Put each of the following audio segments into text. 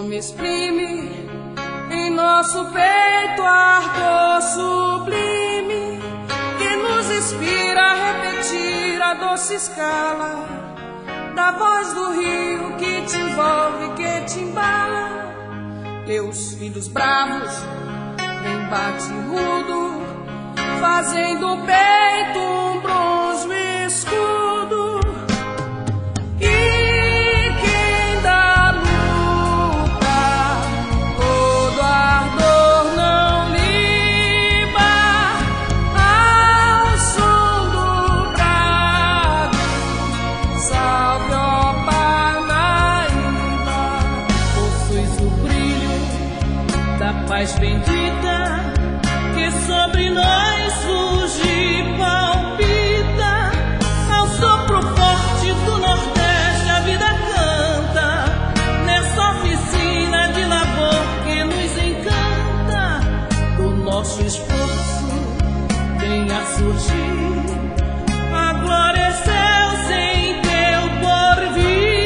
nome exprime em nosso peito ardor sublime que nos inspira a repetir a doce escala da voz do rio que te envolve, que te embala. Teus filhos bravos vem bate rudo, fazendo o peito um bronze escudo. E quem da luta todo ardor não liba, ao som do brado salve, ó Parnaíba. Possuis o brilho da paz bendita que sobre nós surge e palpita. Ao sopro forte do Nordeste a vida canta, nessa oficina de labor que nos encanta. Do nosso esforço vem a surgir a glória excelsa em teu porvir.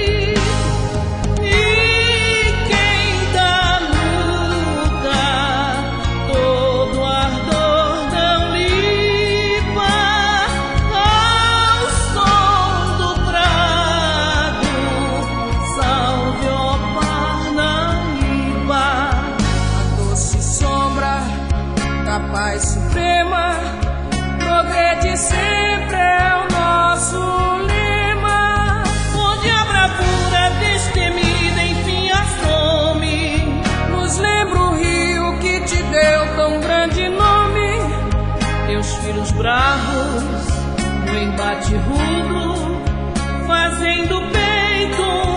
Paz suprema, progrede sempre é o nosso lema. Onde a bravura destemida enfim assome, nos lembra o rio que te deu tão grande nome. Teus filhos bravos no embate rudo, fazendo peito